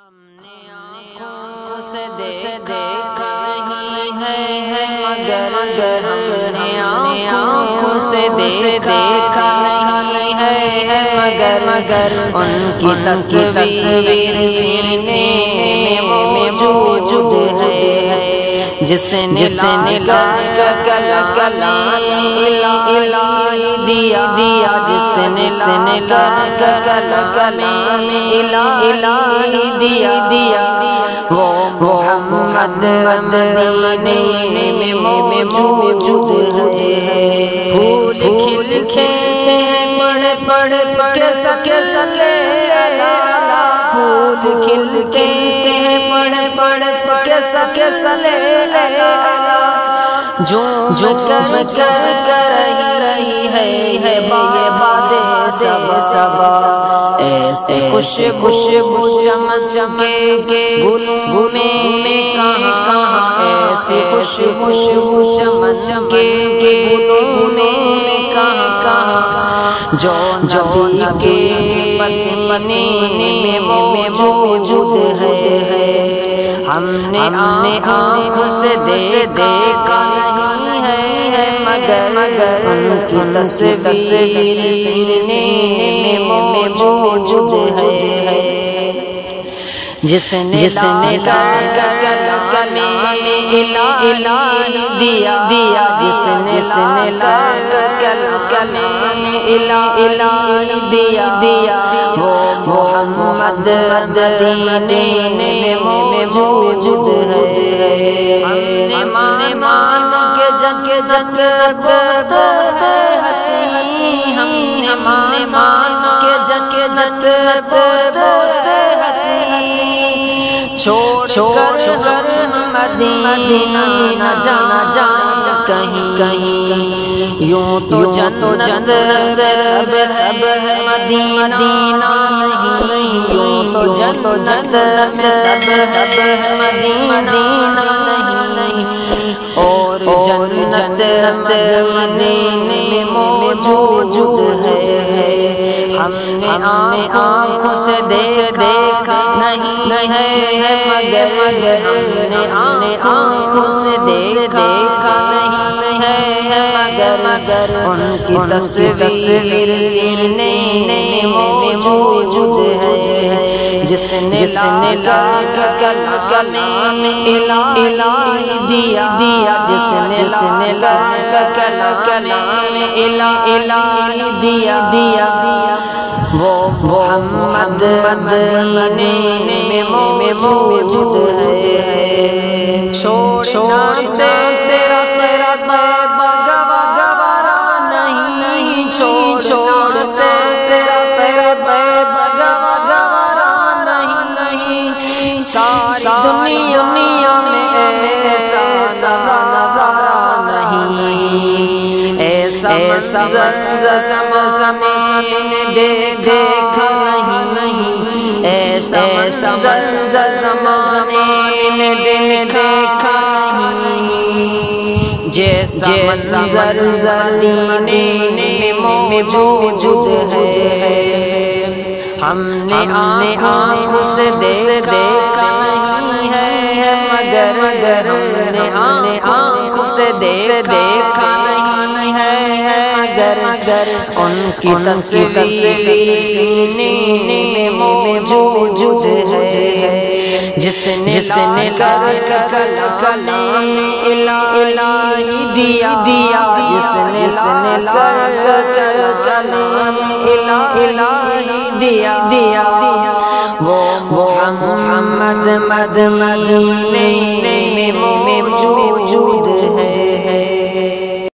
हमने आँखों से देखा ही है मगर हमने आँखों से देखा ही है मगर उनकी तस्वीर सीने में मौजूद है जिसने कला दिया जिसने कला दिया वो मोहम्मद मदीने में मौजूद है। फूल खिलते हैं पड़ के सके फूल खिलते हैं पड़ के सके जो कर रही है ये बातें सब ऐसे खुशबू चमके के गुल में कहाँ ऐसे खुशबू चमके के गुल में कहाँ जो के पसीने में मौजूद है। हमने आँखों से देखा नहीं है मगर उनकी तस्वीर सीने में मौजूद है जिसने इलाही दिया जिसने इलाही दिया वो मोहम्मद मदीने में मौजूद है। हमने मान के जग हंसी हमने मान के जग छोड़ हम मदीना न जाना कहीं यूं तो जन्नत सब है मदीना नहीं यूं तो जन्नत सब है मदीना नहीं और जन्नत मदीने में मौजूद है। हमने आँखों से देखा नहीं है मगर हमने आँखों से देखा नहीं है मगर उनकी तस्वीर सीने में मौजूद है जिसने कलाम इलाही दिया जिसने कलाम इलाही दिया वो मोहम्मद मदीने में मौजूद है। छोड़ते तेरा गवारा नहीं छोड़ते तेरा गवारा नहीं सारी दुनिया में ऐसा नज़ारा नहीं ऐसा ज़माने देखा नहीं ऐसा ज़माने देखा नहीं जैसा मदीने में मौजूद है। हमने आँखों से देखा नहीं है मगर हमने आँखों से देखा नहीं है मगर उनकी तस्वीर सीने में मौजूद है जिसने कलाम इलाही दिया जिसने कलाम इलाही दिया वो मोहम्मद मदीने में मौजूद है।